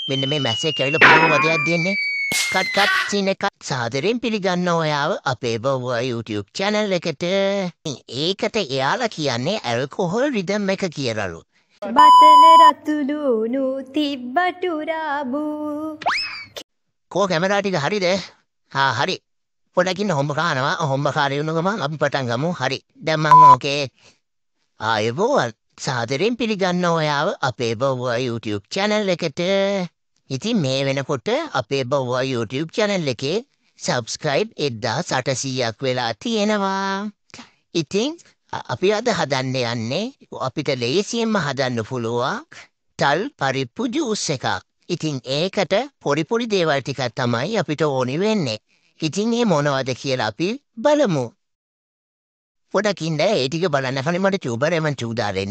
මෙන්න මේ මැසේජ් ඇවිල්ලා පුදුම වදයක් දෙන්නේ. කට් සීන් එකක් සාදරයෙන් පිළිගන්න ඔයාව අපේ බව්වා YouTube channel එකට. ඒකට එයාලා කියන්නේ ඇල්කොහොල් රිද්ම් එක කියලාලු. බතල රතුළුණු තිබ්බටු රාබු. කෝ කැමරා ටික හරිද? හරි. පොඩ්ඩක් ඉන්න හොම්බ කනවා. හොම්බ කාරේ වුණ ගමන් අපි පටන් ගමු. හරි. දැන් මම ඕකේ. ආයුබෝවන්. සාදරයෙන් පිළිගන්න ඔයාව අපේ බව්වා YouTube channel එකට. ඉතින් මේ වෙනකොට අපේ බව්වා YouTube channel එකේ subscribe 1800ක් වෙලා තියෙනවා. ඉතින් අපි අද හදන්න යන්නේ අපිට ලේසියෙන්ම හදන්න පුළුවන් තල් පරිප්පු ජූස් එකක්. ඉතින් ඒකට පොඩි දේවල් ටිකක් තමයි අපිට ඕනි වෙන්නේ. ඉතින් මේ මොනවද කියලා අපි බලමු. පොඩක් ඉන්න ඒ ටික බලන්න කලින් මට චූබරෙම චූදා දෙන්න.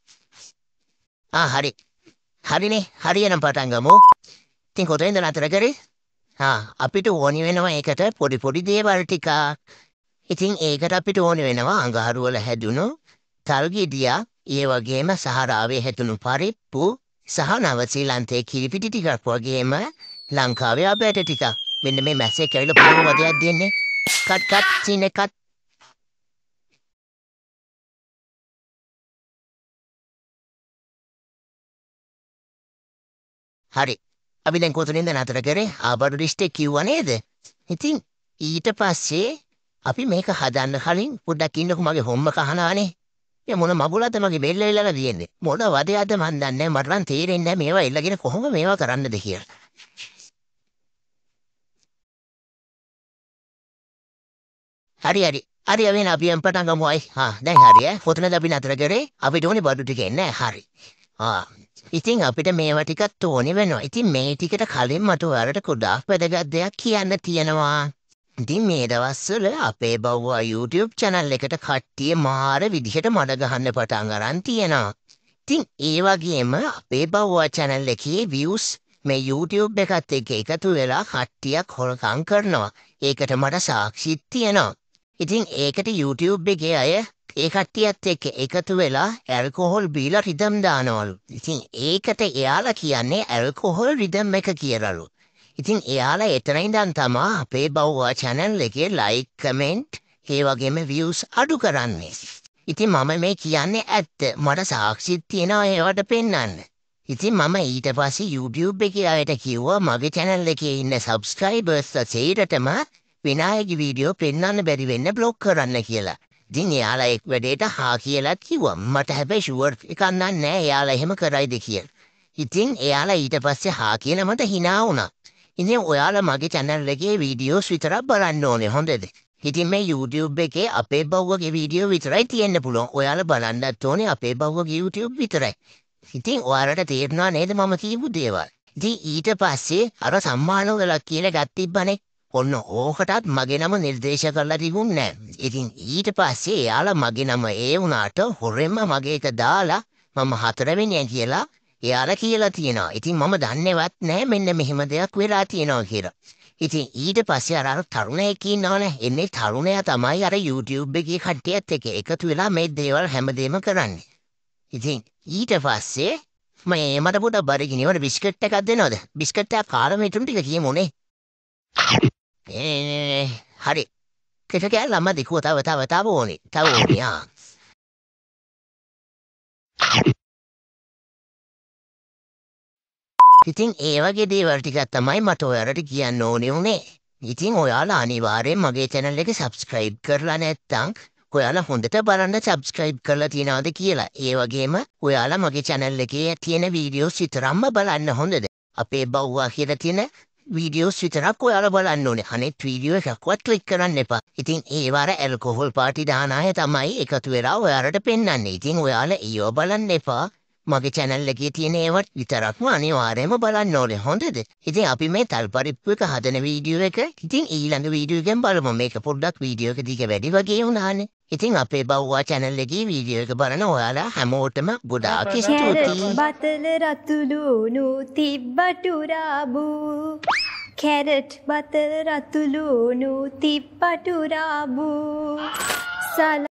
හරි. හරිනේ. හරියනම් පටන් ගමු. ඉතින් කොතෙන්ද නතර කරේ? අපිට ඕනි වෙනවා ඒකට පොඩි දේවල් ටිකක්. ඉතින් ඒකට අපිට ඕනි වෙනවා අඟහරු වල හැදුණු තල් ගෙඩියක්, ඒ වගේම සහරාවේ හැදුණු පරිප්පු සහ නවසීලන්තයේ කිරිපිටි ටිකක් වගේම ලංකාවේ අපැට ටිකක්. මෙන්න මේ මැසේජ් ඇවිල්ලා පුදුම වදයක් දෙන්නේ. කට් සීන් එකක්. හරි. අපි දැන් කොතනින්ද නතර කරේ? ආබඩු ඩිස්ට්‍රික් කිව්වා නේද? ඉතින් ඊට පස්සේ අපි මේක හදන්න කලින් පොඩ්ඩක් ඉන්නකෝ මගේ හොම්ම කහනානේ. මේ මොන මගුලද මගේ බෙල්ල වෙලලා තියෙන්නේ. මොන වදයක්ද මන් දන්නේ නැහැ. මට නම් තේරෙන්නේ නැහැ මේවා එල්ලගෙන කොහොම මේවා කරන්නද කියලා. හරි. හරි අපි යම් පටන් ගමු අය. දැන් හරි ඈ. කොතනද අපි නතර කරේ? අපිට ඕනේ බඩු ටික එන්නේ. හරි. ඉතින් අපිට මේවා ටිකක් ඕනේ වෙනවා. ඉතින් මේ ටිකට කලින් මට ඔයාලට ගොඩාක් වැදගත් දෙයක් කියන්න තියෙනවා. ඉතින් මේ දවස්වල අපේ බව්වා YouTube channel එකට කට්ටිය මාර විදිහට මඩ ගහන්න පටන් අරන් තියෙනවා. ඉතින් ඒ වගේම අපේ බව්වා channel එකේ views මේ YouTube එකත් එක්ක එකතු වෙලා කට්ටියක් හොරකම් කරනවා. ඒකට මට සාක්ෂිත් තියෙනවා. ඉතින් ඒකට YouTube එකේ අය ඒ කට්ටියත් එක්ක එකතු වෙලා ඇල්කොහොල් බීලා රිද්ම් දානවලු. ඉතින් ඒකට එයාලා කියන්නේ ඇල්කොහොල් රිද්ම් එක කියලාලු. ඉතින් එයාලා එතන ඉඳන් තමයි අපේ බව්වා channel එකේ like comment ඒ වගේම views අඩු කරන්නේ. ඉතින් මම මේ කියන්නේ ඇත්ත. මට සාක්ෂිත් තියෙනවා ඒවට පෙන්නන්න. ඉතින් මම ඊට පස්සේ YouTube එකේ අයට කිව්වා මගේ channel එකේ ඉන්න subscribers සේරටම විනායකගේ වීඩියෝ පෙන්වන්න බැරි වෙන්න block කරන්න කියලා. ඉතින් එයාලා එක් වැඩේට හා කියලා කිව්වා. මට හැබැයි sure එකක් නැහැ එයාලා එහෙම කරයිද කියලා. ඉතින් එයාලා ඊට පස්සේ හා කියලා මට hina වුණා. ඉතින් ඔයාලා මගේ channel එකේ වීඩියෝස් විතරක් බලන්න ඕනේ හොඳද? ඉතින් මේ YouTube එකේ අපේ බව්වගේ වීඩියෝ විතරයි තියෙන්න පුළුවන්. ඔයාලා බලන්නත් ඕනේ අපේ බව්වගේ YouTube විතරයි. ඉතින් ඔයාලට තේරෙනවා නේද මම කියපු දේවල්? ඉතින් ඊට පස්සේ අර සම්මාන වල කියලා ගත් තිබ්බනේ. ඔන්න ඕකටත් මගේ නම නිර්දේශ කරලා තිබුණේ නැහැ. ඉතින් ඊට පස්සේ එයාලා මගේ නම ඒ වුණාට හොරෙන්ම මගේ එක දාලා මම 4 වෙනිය කියලා එයාලා කියලා තියෙනවා. ඉතින් මම දන්නේවත් නැහැ මෙන්න මෙහෙම දෙයක් වෙලා තියෙනවා කියලා. ඉතින් ඊට පස්සේ අර තරුණයෙක් ඉන්නවනේ. එන්නේ තරුණයා තමයි අර YouTube එකේ කට්ටියත් එක්ක එකතු වෙලා මේ දේවල් හැමදේම කරන්නේ. ඉතින් ඊට පස්සේ මට පොඩක් බඩගිනි වල බිස්කට් එකක් දෙනවද? බිස්කට් එකක් කාලා මෙතුන් ටික කියමුනේ. හරි. කෙට කෑල්ල අම්මා දිකුව තව ඕනේ. ඉතින් ඒ වගේ දේවල් ටිකක් තමයි මට ඔයාලට කියන්න ඕනේ උනේ. ඉතින් ඔයාලා අනිවාර්යෙන් මගේ channel එක subscribe කරලා නැත්නම් ඔයාලා හොඳට බලන්න subscribe කරලා තියනවාද කියලා. ඒ වගේම ඔයාලා මගේ channel එකේ තියෙන වීඩියෝස් විතරක්ම බලන්න හොඳද? අපේ බව්වා කියලා තියෙන වීඩියෝස් විතරක් ඔයාලා බලන්න ඕනේ. අනෙත් වීඩියෝ එකක්වත් ක්ලික් කරන්න එපා. ඉතින් ඒ වාර ඇල්කොහොල් පාටි දාන අය තමයි එකතු වෙලා ඔයාලට පෙන්වන්නේ. ඉතින් ඔයාලා ඊයෝ බලන්න එපා. මගේ channel එකේ තියෙන ඒවත් විතරක්ම අනිවාර්යයෙන්ම බලන්න ඕනේ. හොඳද? ඉතින් අපි මේ තල් පරිප්පු එක හදන වීඩියෝ එක ඉතින් ඊළඟ වීඩියෝ එකෙන් බලමු. මේක පොඩ්ඩක් වීඩියෝ එක දිග වැඩි වගේ වුණානේ. ඉතින් අපේ බව්වා channel එකේ වීඩියෝ එක බලන ඔයාලා හැමෝටම ගොඩාක් ස්තුතියි. බතල රතුළුණු තිබ්බටු රාබු. කැරට් බතල රතුළුණු තිබ්බටු රාබු.